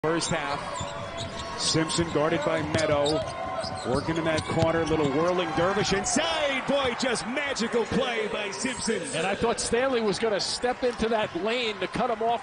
First half, Simpson guarded by Meadow, working in that corner, little whirling dervish inside. Boy, just magical play by Simpson. And I thought Stanley was going to step into that lane to cut him off.